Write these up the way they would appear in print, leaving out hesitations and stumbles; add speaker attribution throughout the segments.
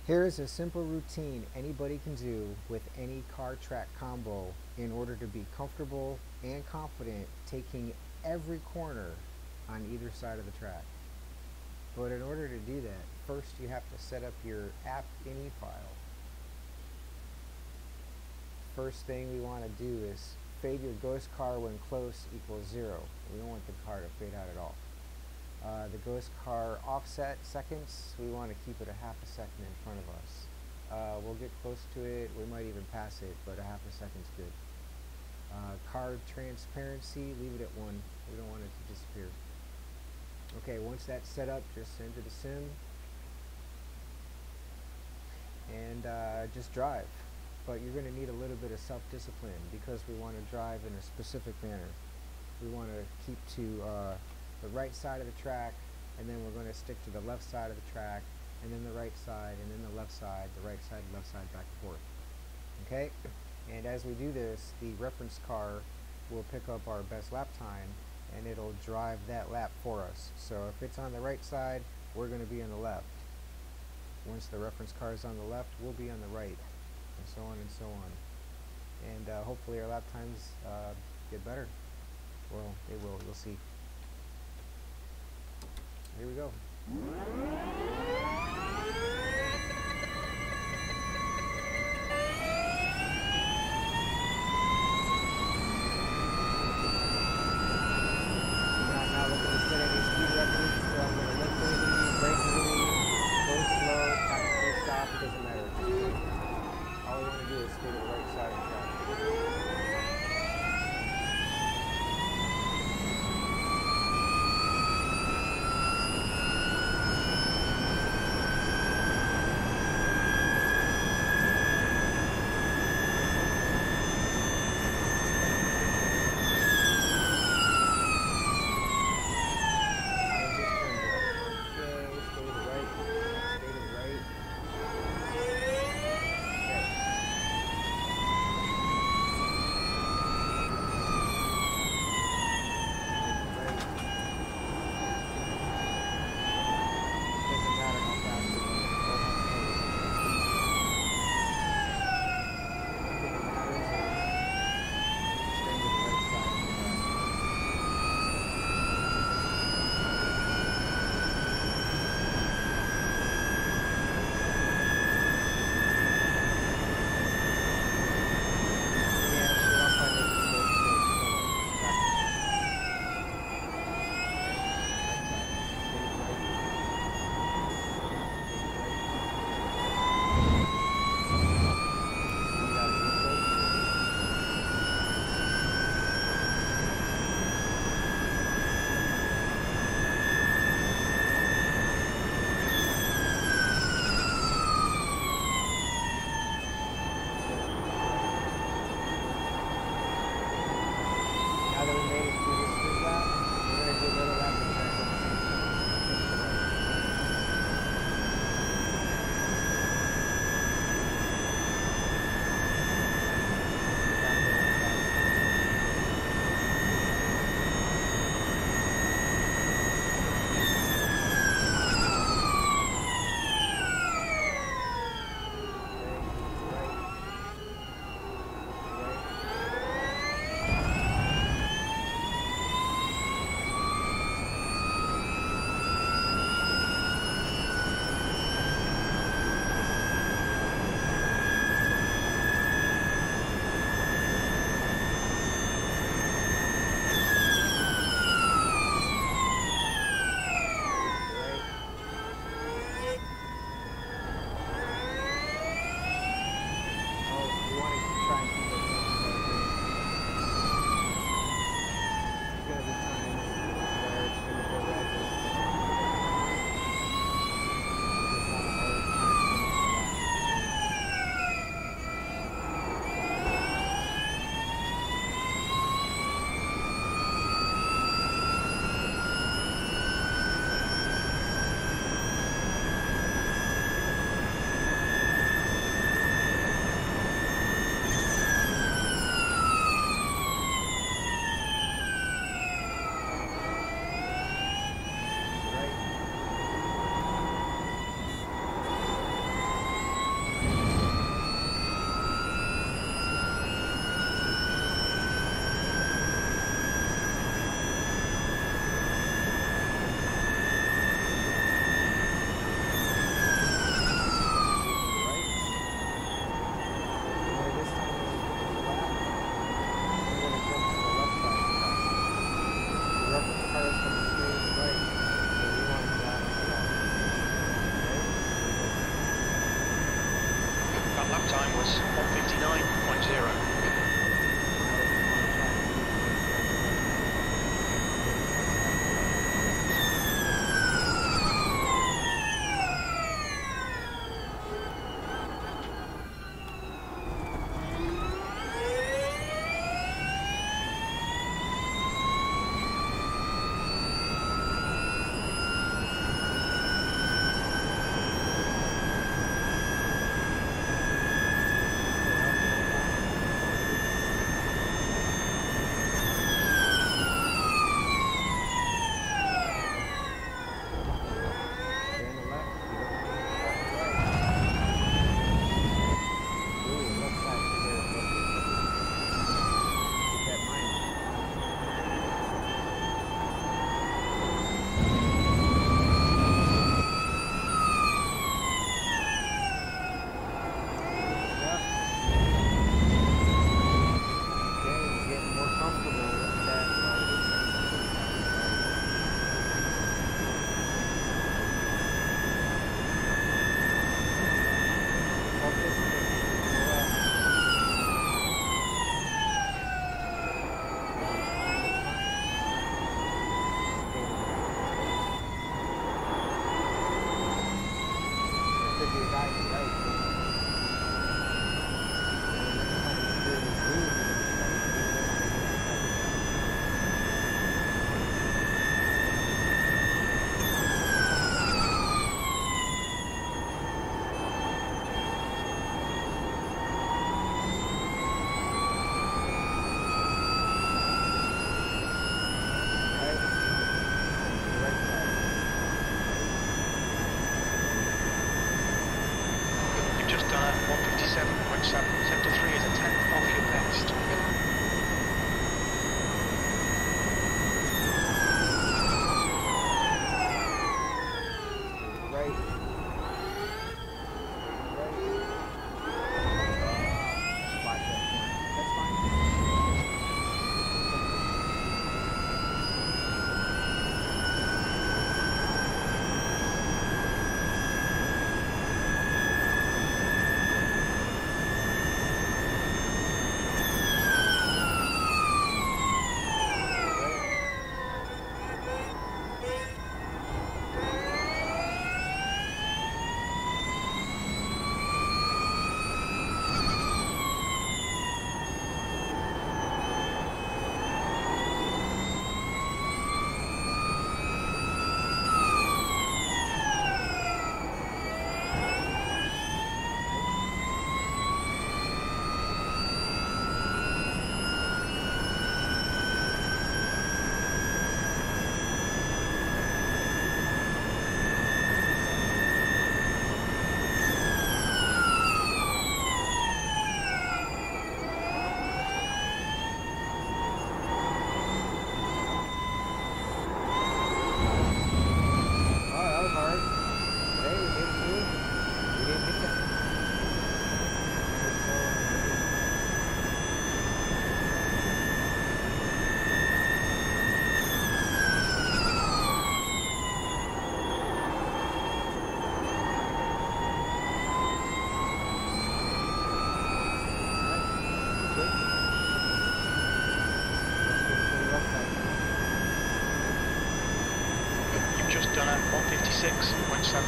Speaker 1: Here is a simple routine anybody can do with any car track combo in order to be comfortable and confident taking every corner on either side of the track. But in order to do that, first you have to set up your app.ini file. First thing we want to do is fade your ghost car when close equals 0. We don't want the car to fade out at all. The ghost car offset seconds, we want to keep it a half a second in front of us. We'll get close to it, we might even pass it, but a half a second's good. Car transparency, leave it at 1. We don't want it to disappear. Okay, once that's set up, just enter the sim and just drive. But you're going to need a little bit of self-discipline because we want to drive in a specific manner. We want to keep to the right side of the track, and then we're going to stick to the left side of the track, and then the right side, and then the left side, the right side, left side, back and forth. Okay? And as we do this, the reference car will pick up our best lap time, and it'll drive that lap for us. So if it's on the right side, we're going to be on the left. Once the reference car is on the left, we'll be on the right, and so on and so on. And hopefully our lap times get better. Well, they will. You'll see. Here we go. Now looking to set any speed records, so I'm going to lift easy, brake easy, go slow, tactically stop, it doesn't matter. All we want to do is stay to the right side of the track. you're guiding right. And next time you hear this boom, you're going to start
Speaker 2: Just done at 157.7. Sector 3 is a tenth off your best.
Speaker 1: right. Spot that point. That's fine.
Speaker 2: Just done at 156.7.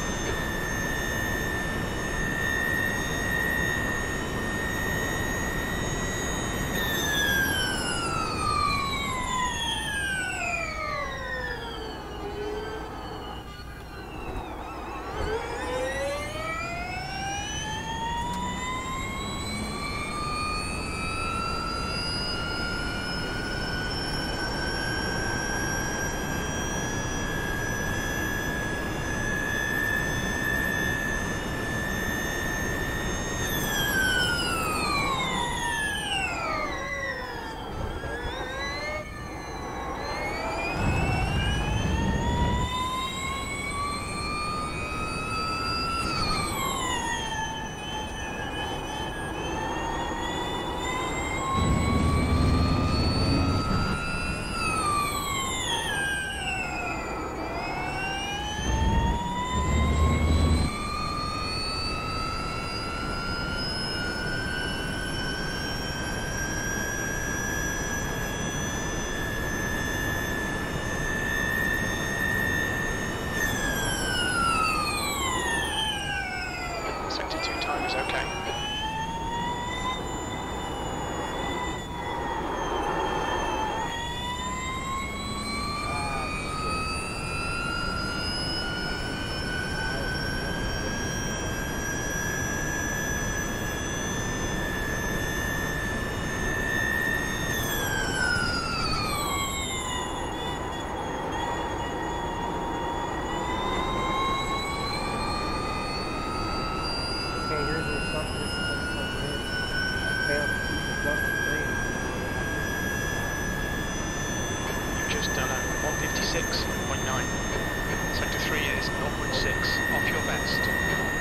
Speaker 2: Sector 2 time is okay.
Speaker 1: Okay, here's your self-discipline plugged in. I failed to keep the jump free.
Speaker 2: You've just done at 156.9. Sector 3 is 0.6 off your best.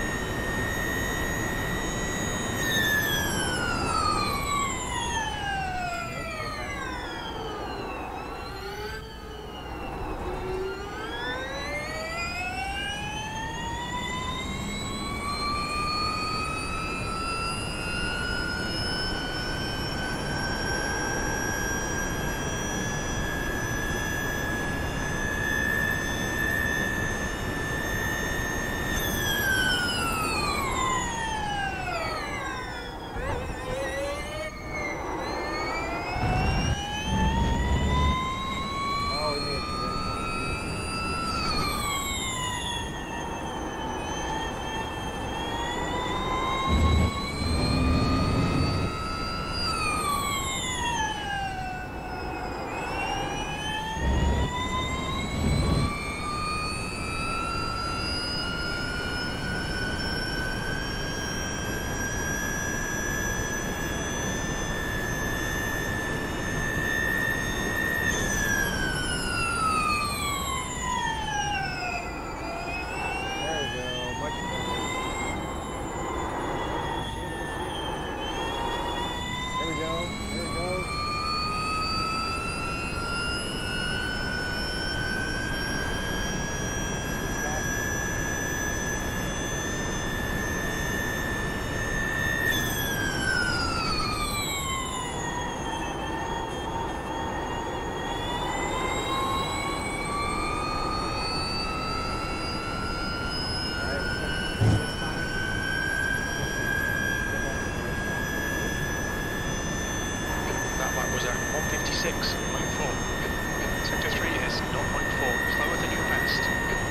Speaker 2: 156.4. Sector 3 is 0.4, slower than your best.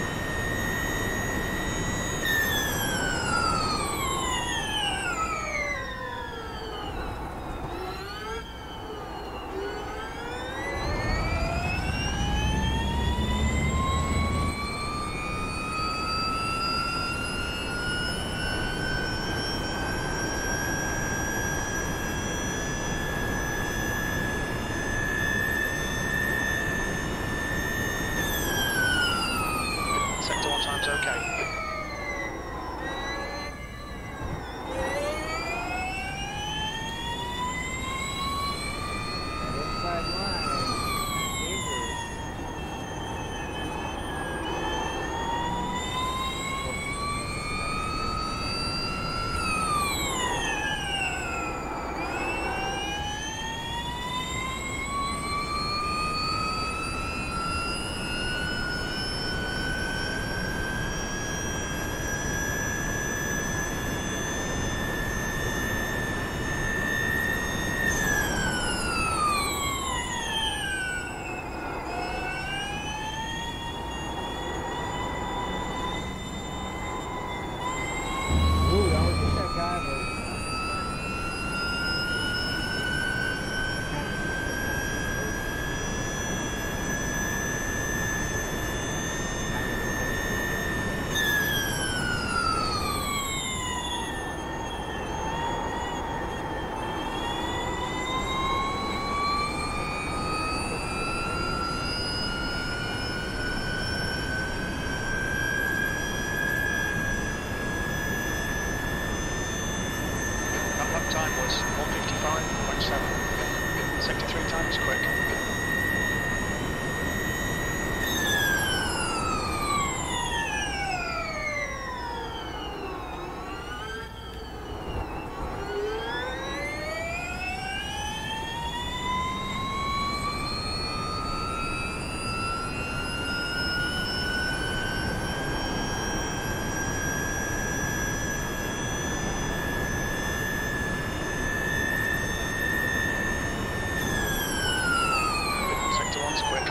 Speaker 2: Sector 1 time's okay.
Speaker 1: That inside line, dangerous. Ooh, I was with that guy, but
Speaker 2: That lap time was 155.7. Sector 3 time is quick. Sector 1's quick.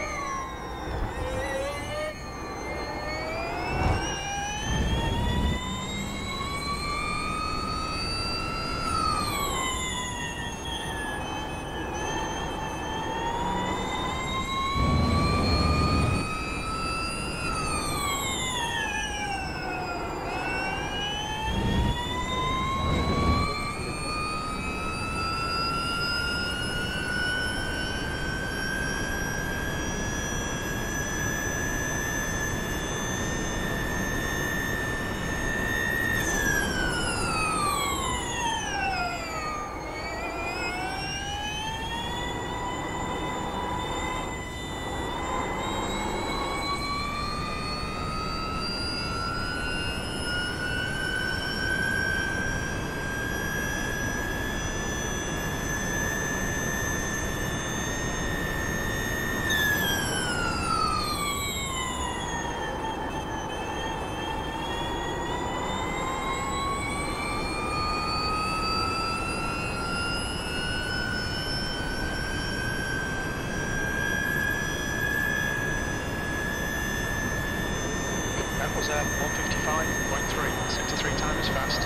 Speaker 2: That was 155.3. Sector 3 time is fast.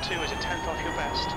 Speaker 2: 2 is a tenth off your best.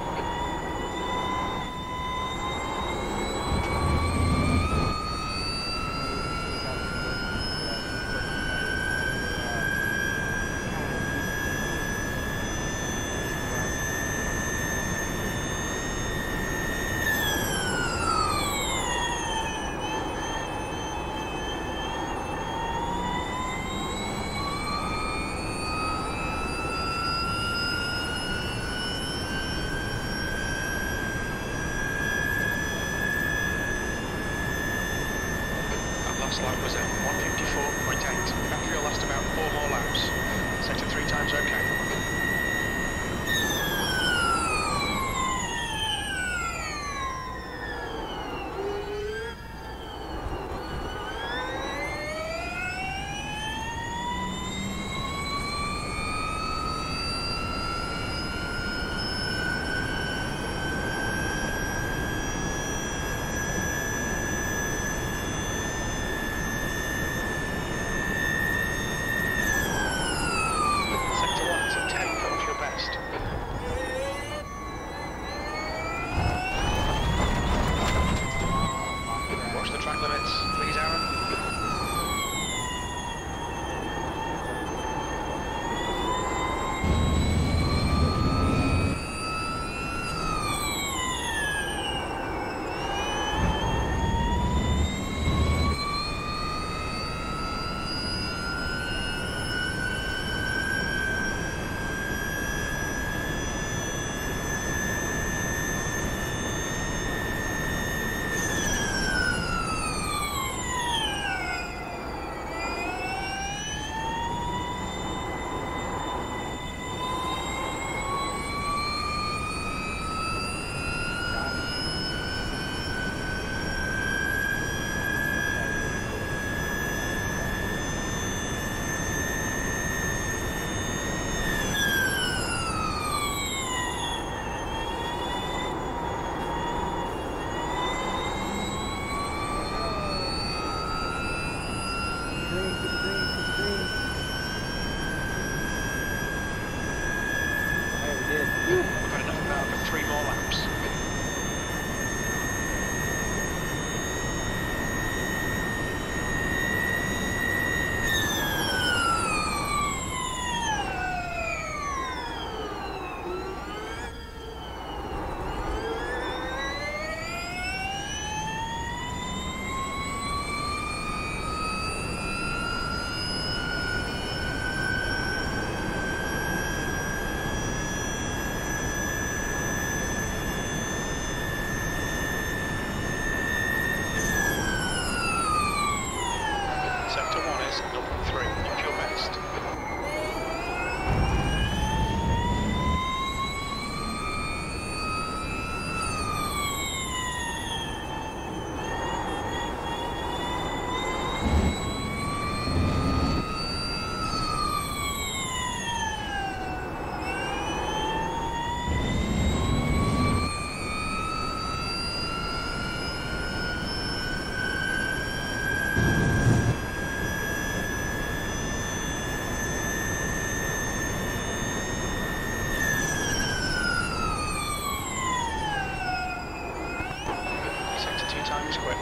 Speaker 2: Last lap was at 154.8. After you'll last about 4 more laps. Sector 3 times okay. We've got enough power for 3 more laps. Sector 1 is 0.3 off your best. Sector 2 times quick.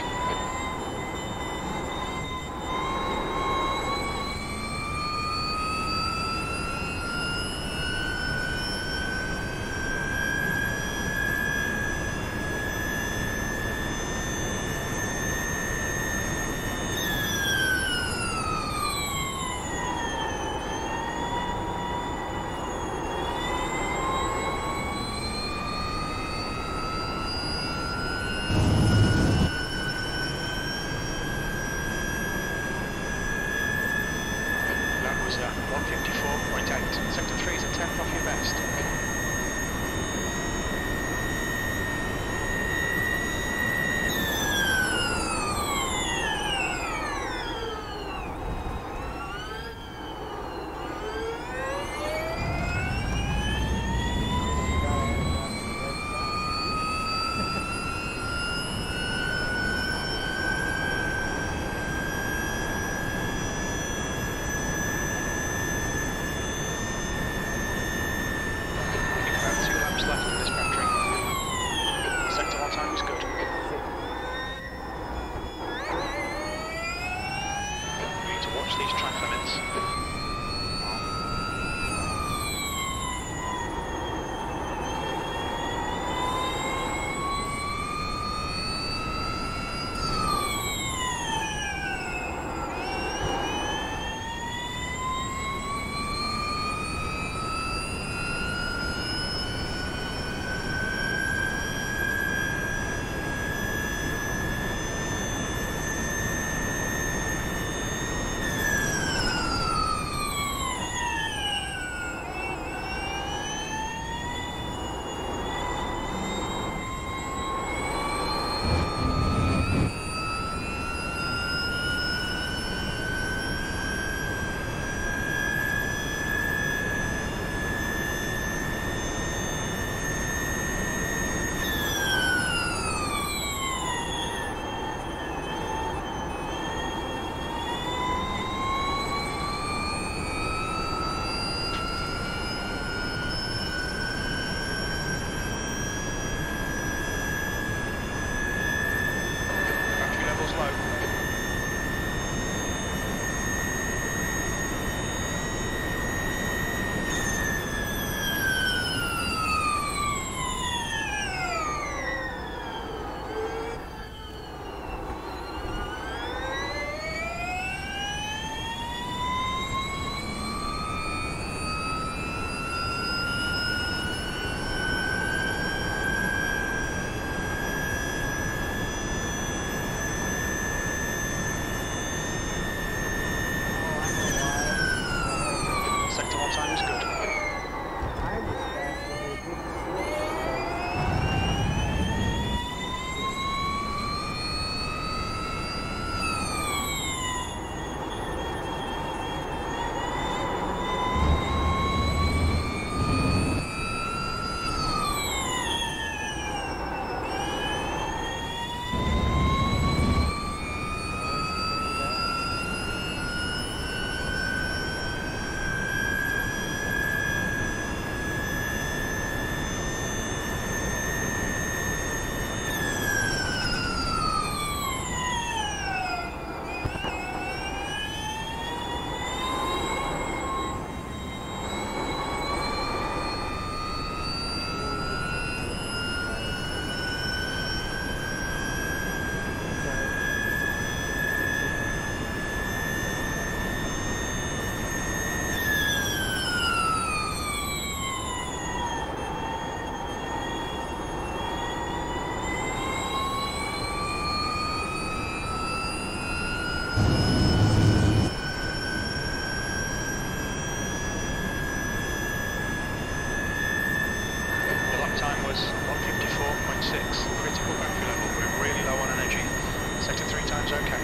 Speaker 2: critical battery level, we're really low on energy. Sector 3 times okay.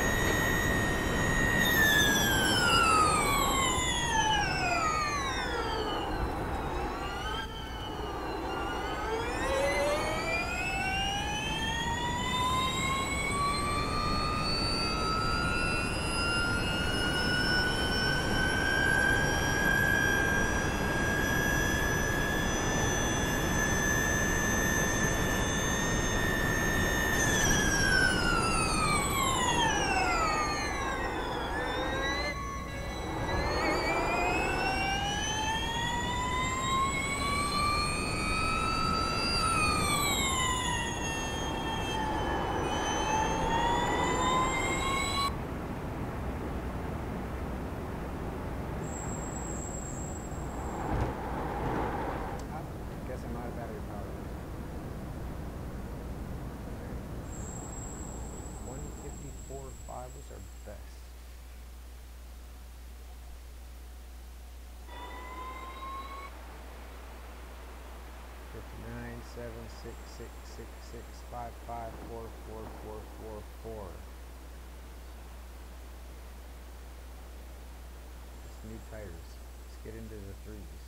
Speaker 1: Guess I'm out of battery power. 154.5 was our best. Nine seven six six six six 55444444. It's new tires. Let's get into the threes.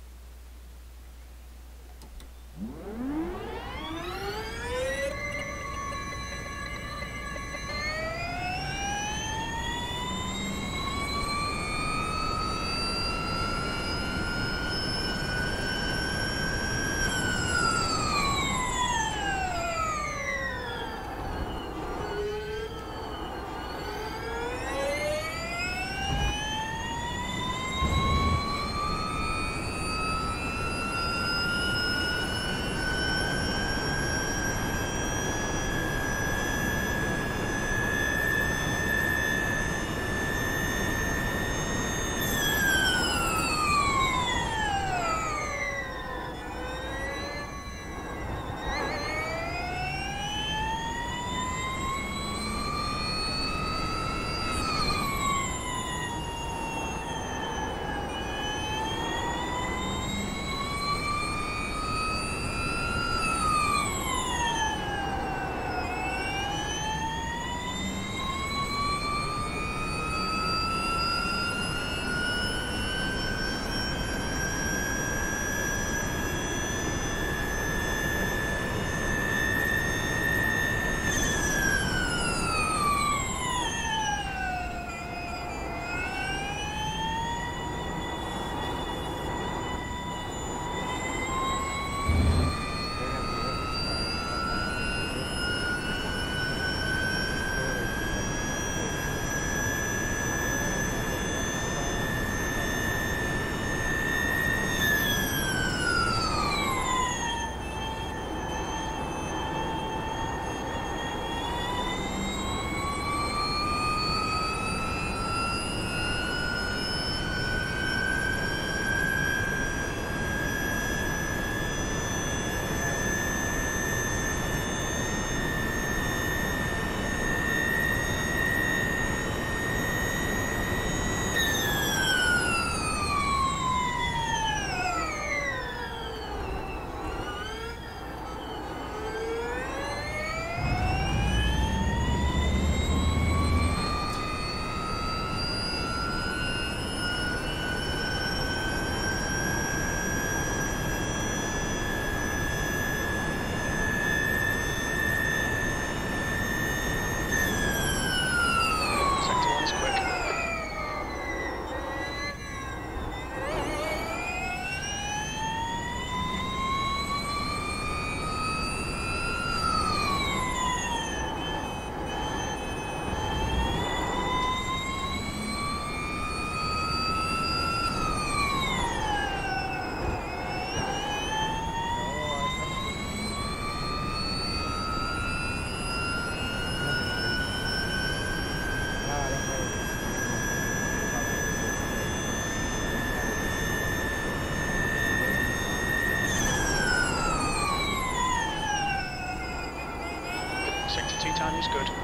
Speaker 2: time is good.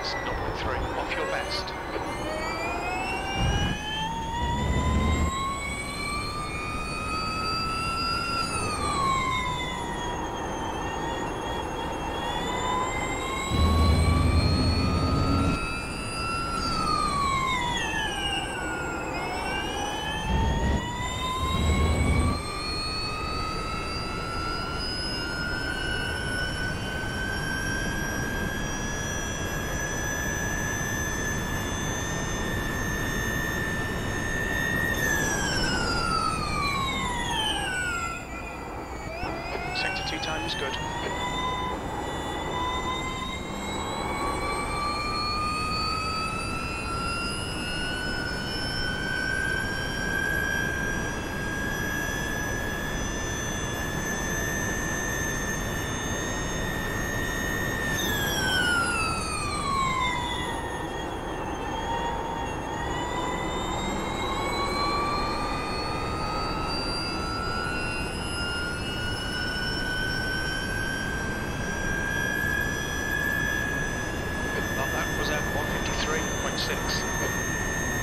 Speaker 2: is 0.3, off your best. Sector 2 time is good. That was at 153.6.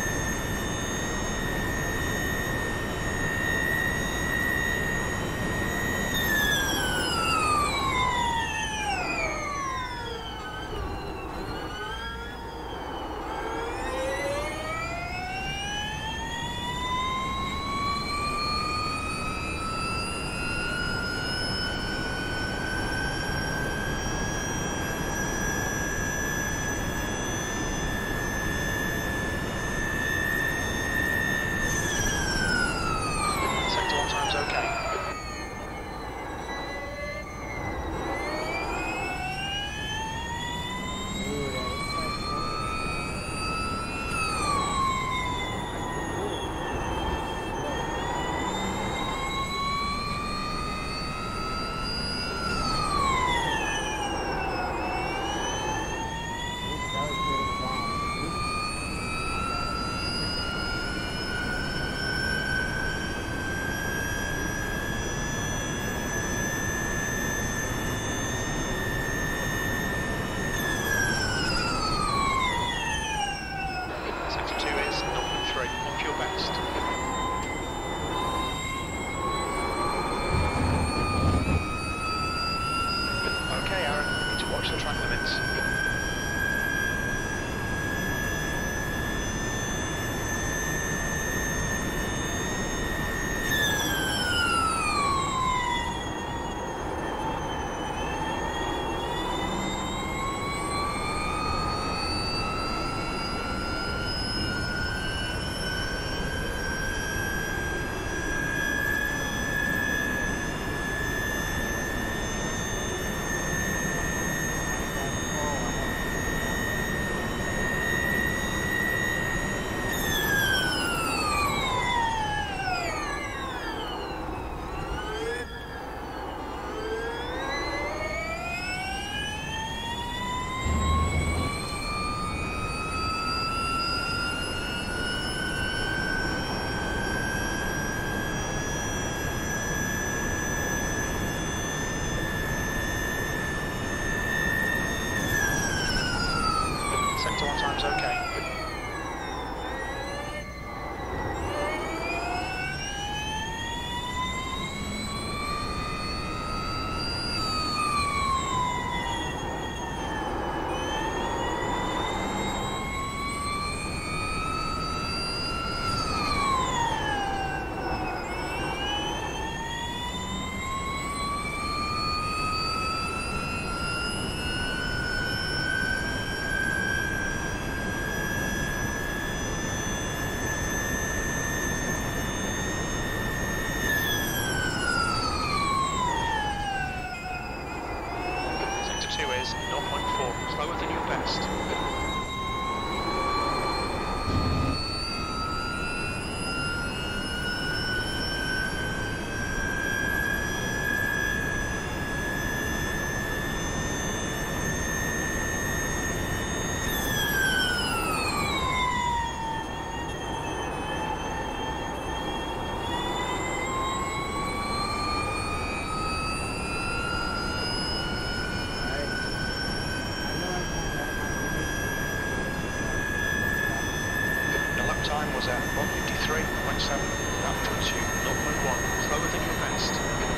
Speaker 2: Sector 1 time's okay. Sector 2 is 0.3, off your best. Okay, Aaron, you need to watch the track limits. Sector 1 time's okay. Sector 2 is 0.4, slower than your best. was at 153.7. That puts you 0.1 slower than your best.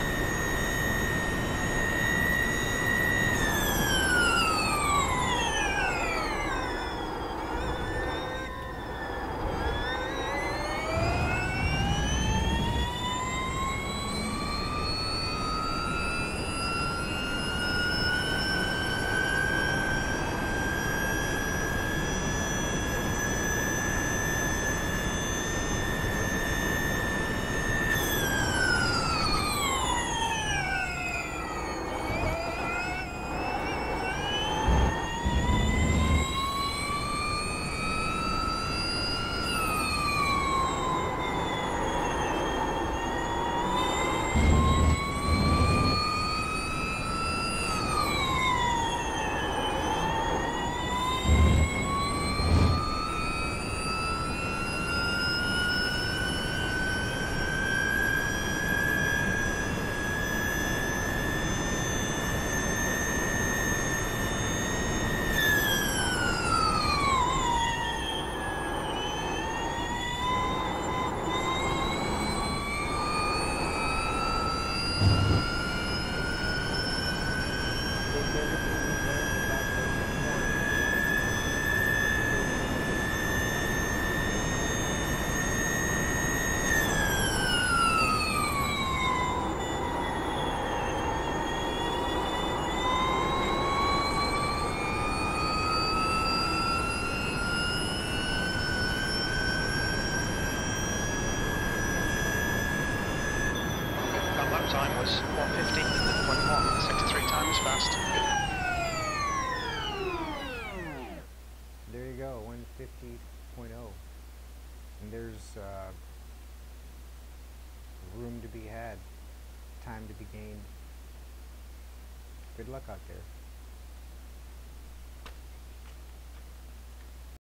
Speaker 2: Time was 150.1, sector 3 time is fast.
Speaker 1: There you go, 150.0. And there's room to be had, time to be gained. Good luck out there.